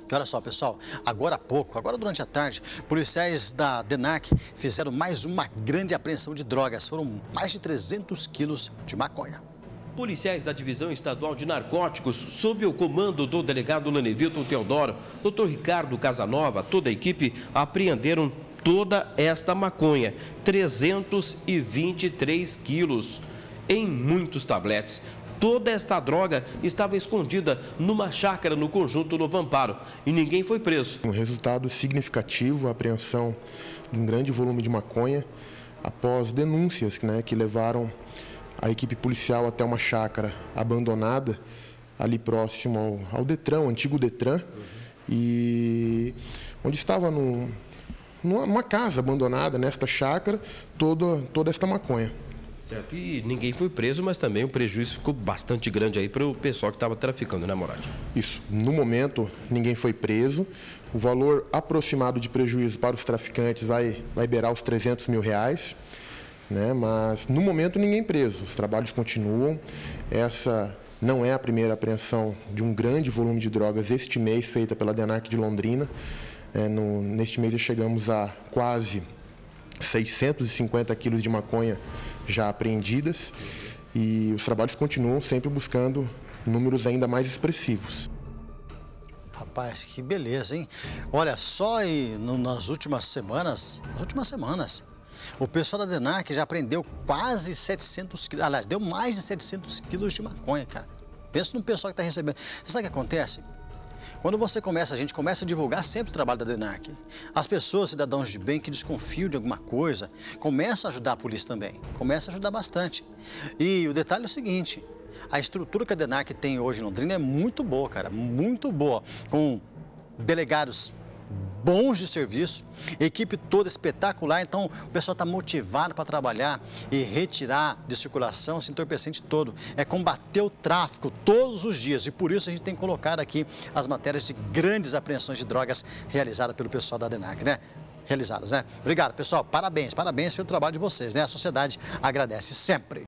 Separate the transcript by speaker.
Speaker 1: E olha só, pessoal, agora há pouco, agora durante a tarde, policiais da DENARC fizeram mais uma grande apreensão de drogas. Foram mais de 300 quilos de maconha.
Speaker 2: Policiais da Divisão Estadual de Narcóticos, sob o comando do delegado Lanivilton Teodoro, Dr. Ricardo Casanova, toda a equipe, apreenderam toda esta maconha, 323 quilos, em muitos tabletes. Toda esta droga estava escondida numa chácara no conjunto Novo Amparo e ninguém foi preso.
Speaker 3: Um resultado significativo, a apreensão de um grande volume de maconha, após denúncias que levaram a equipe policial até uma chácara abandonada, ali próximo ao Detran, o antigo Detran, e onde estava numa casa abandonada, nesta chácara, toda esta maconha.
Speaker 2: Certo, e ninguém foi preso, mas também o prejuízo ficou bastante grande aí para o pessoal que estava traficando, né, Morad?
Speaker 3: Isso. No momento, ninguém foi preso. O valor aproximado de prejuízo para os traficantes vai beirar os R$300 mil, né? Mas no momento ninguém preso. Os trabalhos continuam. Essa não é a primeira apreensão de um grande volume de drogas este mês, feita pela DENARC de Londrina. Neste mês chegamos a quase 650 quilos de maconha já apreendidas e os trabalhos continuam sempre buscando números ainda mais expressivos.
Speaker 1: Rapaz, que beleza, hein? Olha, só nas últimas semanas, o pessoal da DENARC já apreendeu quase 700 quilos, aliás, deu mais de 700 quilos de maconha, cara. Pensa no pessoal que está recebendo. Você sabe o que acontece? Quando a gente começa a divulgar sempre o trabalho da DENARC. As pessoas, cidadãos de bem que desconfiam de alguma coisa, começam a ajudar a polícia também. Começam a ajudar bastante. E o detalhe é o seguinte, a estrutura que a DENARC tem hoje em Londrina é muito boa, cara, muito boa. Com delegados bons de serviço, equipe toda espetacular, então o pessoal está motivado para trabalhar e retirar de circulação esse entorpecente todo. É combater o tráfico todos os dias e por isso a gente tem colocado aqui as matérias de grandes apreensões de drogas realizadas pelo pessoal da DENARC, né? Obrigado, pessoal, parabéns pelo trabalho de vocês, né? A sociedade agradece sempre.